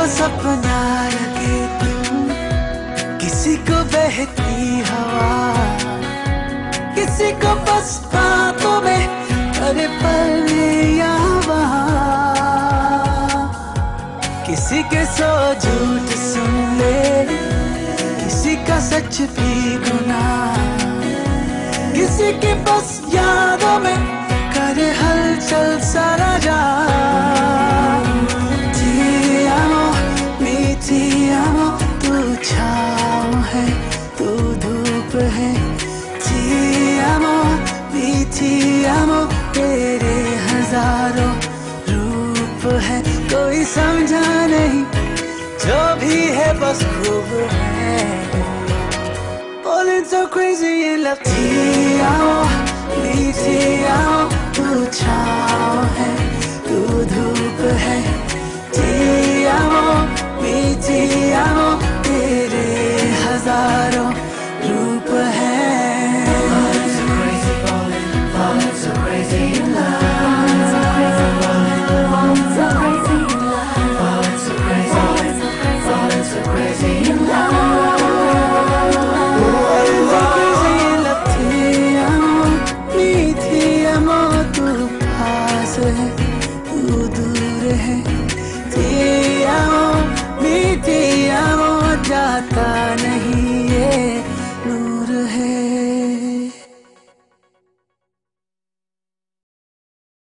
सपना लगे तुम, किसी को बहती हवा, किसी को बस बातों में अरे पल या वहाँ, किसी के सौ झूठ सुन ले, किसी का सच भी गुनाह, किसी के बस यादों में करे हलचल सारा जहां। Ti amo, mi ti amo, तू छाँव है तू धूप है। Ti amo, mi ti amo, तेरे हजारों रूप है। कोई समझा नहीं जो भी है बस खूब है। Falling so crazy in love. Ti amo, mi ti amo, तू छाँव